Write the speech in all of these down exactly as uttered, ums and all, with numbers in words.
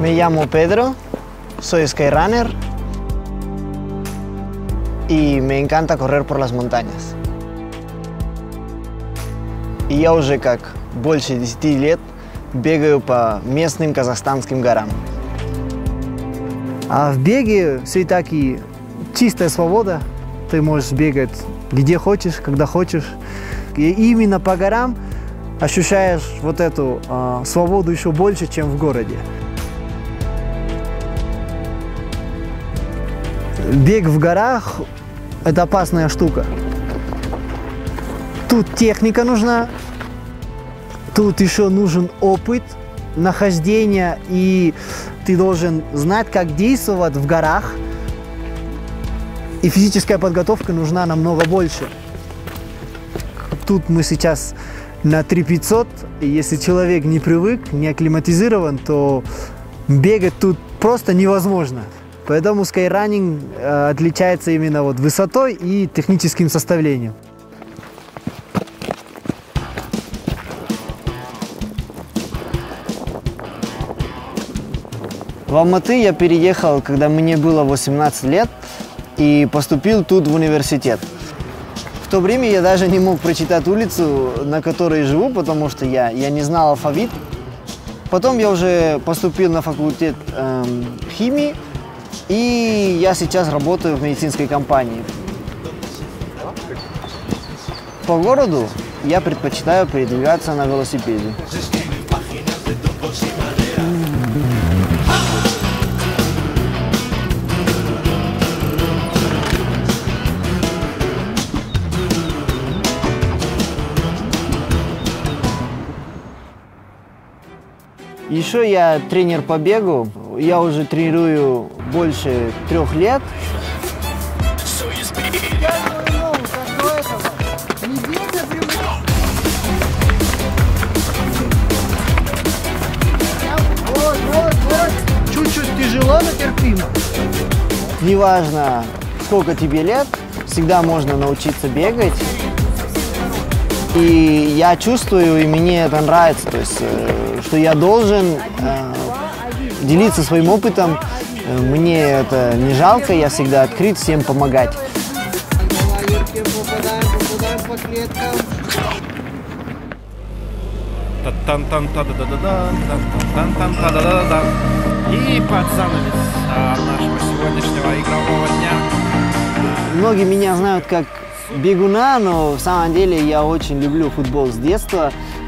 Me llamo Pedro, soy skyrunner y me encanta correr por las montañas. И я уже как больше десяти лет бегаю по местным казахстанским горам. А в беге все-таки чистая свобода. Ты можешь бегать где хочешь, когда хочешь. И именно по горам ощущаешь вот эту э, свободу еще больше, чем в городе. Бег в горах – это опасная штука. Тут техника нужна, тут еще нужен опыт нахождения, и ты должен знать, как действовать в горах. И физическая подготовка нужна намного больше. Тут мы сейчас на три тысячи пятьсот, и если человек не привык, не акклиматизирован, то бегать тут просто невозможно. Поэтому скайраннинг э, отличается именно вот высотой и техническим составлением. В Алматы я переехал, когда мне было восемнадцать лет, и поступил тут в университет. В то время я даже не мог прочитать улицу, на которой живу, потому что я, я не знал алфавит. Потом я уже поступил на факультет эм, химии, и я сейчас работаю в медицинской компании. По городу я предпочитаю передвигаться на велосипеде. Еще я тренер по бегу. Я уже тренирую больше трех лет. Чуть-чуть тяжело, но терпимо. Неважно, сколько тебе лет, всегда можно научиться бегать. И я чувствую, и мне это нравится, то есть, что я должен э, делиться своим опытом. Мне это не жалко, я всегда открыт всем помогать. И под занавес нашего сегодняшнего игрового дня. Многие меня знают как бегуна, но в самом деле я очень люблю футбол с детства.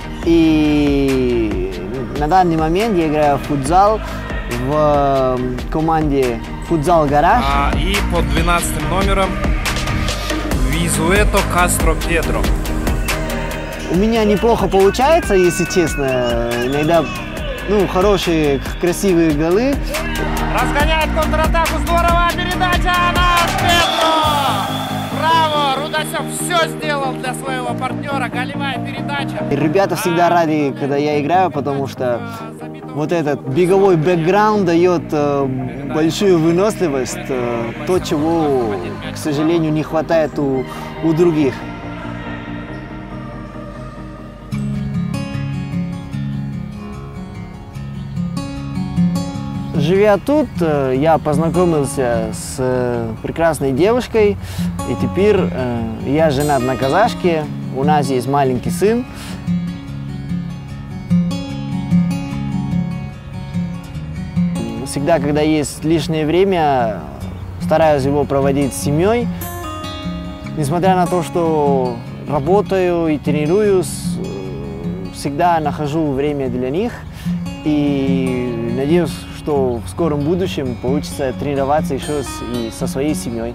И на данный момент я играю в футзал в команде «Футзал Гараж». А, и под двенадцатым номером Визуэто Кастро Педро. У меня неплохо получается, если честно. Иногда ну, хорошие, красивые голы. Разгоняет контратаку, здорово, передача на Педро! Браво! Рудасев все сделал для своего партнера, голевая передача. Ребята всегда рады, когда я играю, потому что вот этот беговой бэкграунд дает э, большую выносливость, э, то, чего, к сожалению, не хватает у, у других. Живя тут, я познакомился с прекрасной девушкой, и теперь я женат на казашке, у нас есть маленький сын. Всегда, когда есть лишнее время, стараюсь его проводить с семьей. Несмотря на то, что работаю и тренируюсь, всегда нахожу время для них и надеюсь, что в скором будущем получится тренироваться еще и со своей семьей.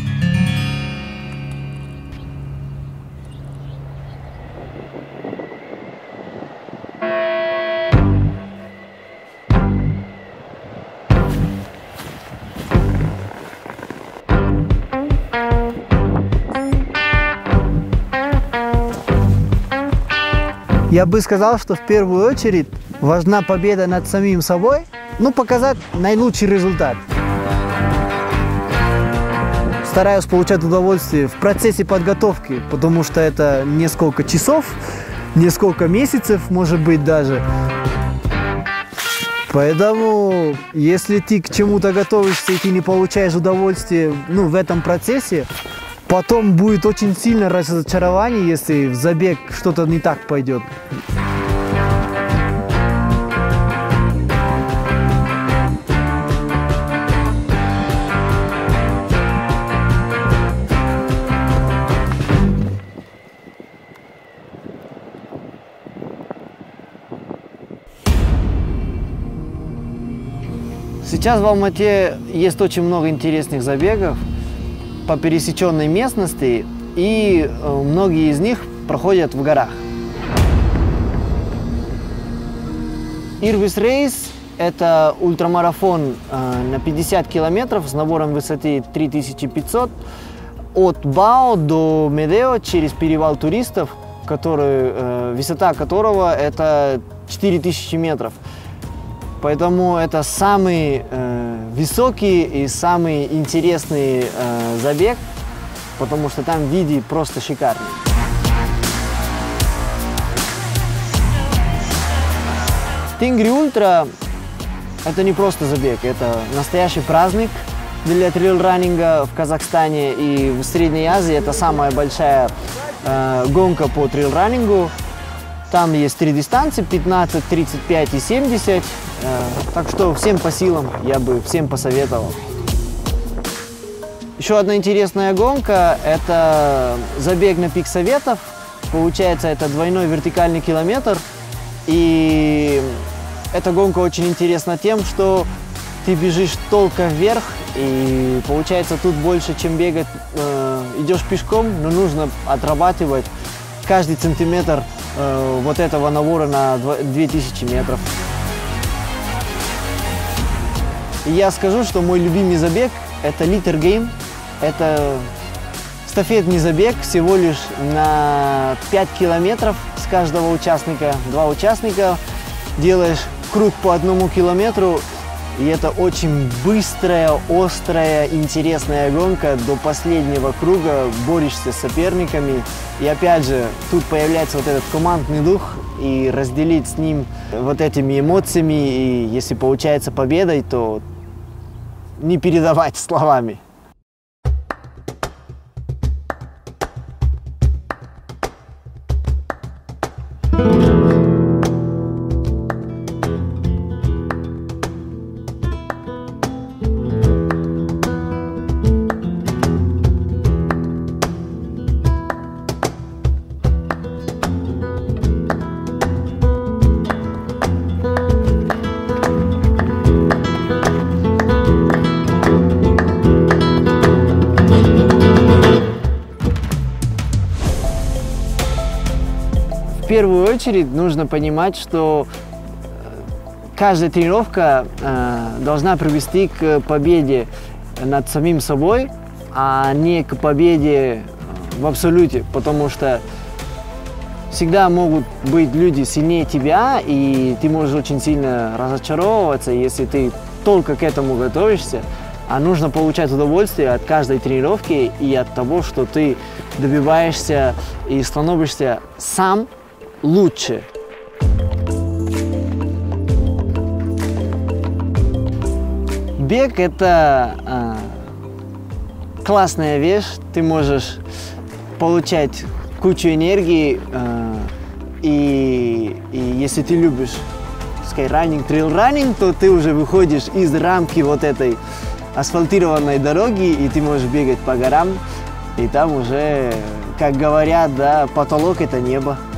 Я бы сказал, что в первую очередь важна победа над самим собой, ну, показать наилучший результат. Стараюсь получать удовольствие в процессе подготовки, потому что это несколько часов, несколько месяцев, может быть, даже. Поэтому, если ты к чему-то готовишься и ты не получаешь удовольствия, ну, в этом процессе, потом будет очень сильное разочарование, если в забег что-то не так пойдет. Сейчас в Алмате есть очень много интересных забегов по пересеченной местности, и многие из них проходят в горах. Ирбис Рейс – это ультрамарафон на пятьдесят километров с набором высоты три тысячи пятьсот от Бао до Медео через перевал туристов, который, высота которого это четыре тысячи метров. Поэтому это самый э, высокий и самый интересный э, забег, потому что там виды просто шикарные. Тенгри Ультра – это не просто забег, это настоящий праздник для трейл-раннинга в Казахстане и в Средней Азии. Это самая большая э, гонка по трейл-раннингу. Там есть три дистанции – пятнадцать, тридцать пять и семьдесят. Так что всем по силам, я бы всем посоветовал. Еще одна интересная гонка – это забег на пик Советов. Получается, это двойной вертикальный километр. И эта гонка очень интересна тем, что ты бежишь только вверх. И получается, тут больше, чем бегать, э, идешь пешком, но нужно отрабатывать каждый сантиметр э, вот этого набора на две тысячи метров. И я скажу, что мой любимый забег – это Литер Гейм. Это эстафетный забег всего лишь на пять километров с каждого участника. Два участника, делаешь круг по одному километру. И это очень быстрая, острая, интересная гонка. До последнего круга борешься с соперниками. И опять же, тут появляется вот этот командный дух. И разделить с ним вот этими эмоциями. И если получается победой, то не передавать словами. В первую очередь нужно понимать, что каждая тренировка э, должна привести к победе над самим собой, а не к победе в абсолюте, потому что всегда могут быть люди сильнее тебя, и ты можешь очень сильно разочаровываться, если ты только к этому готовишься. А нужно получать удовольствие от каждой тренировки и от того, что ты добиваешься и становишься сам лучше. Бег – это э, классная вещь. Ты можешь получать кучу энергии, э, и, и если ты любишь скайраннинг, трейл-раннинг, то ты уже выходишь из рамки вот этой асфальтированной дороги, и ты можешь бегать по горам, и там уже, как говорят, да, потолок – это небо.